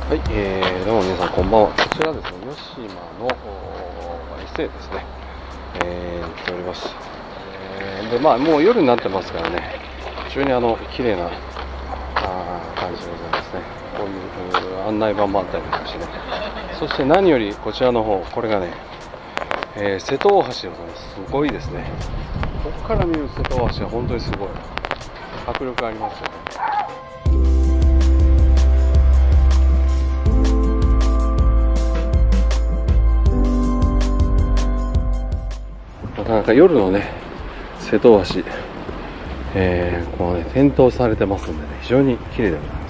はい、どうも皆さんこんばんは。こちらですね、吉島の伊勢ですね、行っております。で、もう夜になってますからね、非常に綺麗な感じでございますね。こういう案内板もあったりとかしてね。そして何よりこちらの方、これがね、瀬戸大橋でございます。すごいですね。ここから見る瀬戸大橋は本当にすごい迫力ありますよね。なかなか夜のね、瀬戸橋、こうね、点灯されてますんでね、非常に綺麗でございます。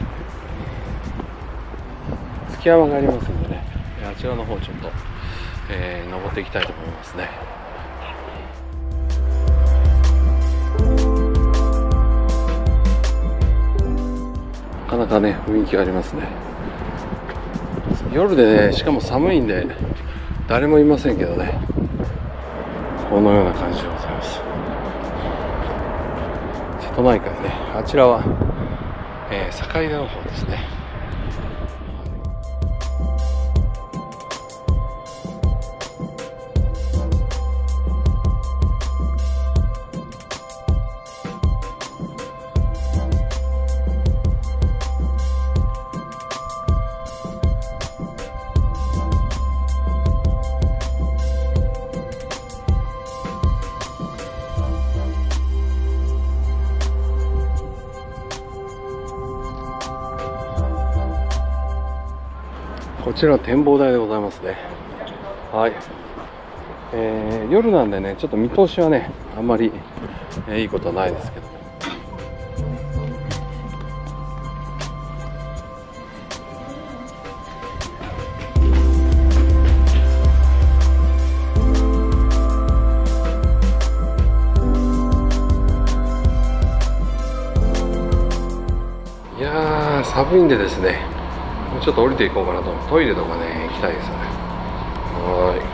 築山がありますんでね、あちらの方ちょっと、登っていきたいと思いますね。なかなかね、雰囲気がありますね。夜でね、しかも寒いんで、誰もいませんけどね。このような感じでございます。瀬戸内海ね、あちらは、坂出の方ですね。こちら展望台でございますね。はい、夜なんでね、ちょっと見通しはね、あんまり、いいことはないですけど。いやー、寒いんでですね、ちょっと降りていこうかなと。トイレとかね、行きたいですよね。はい。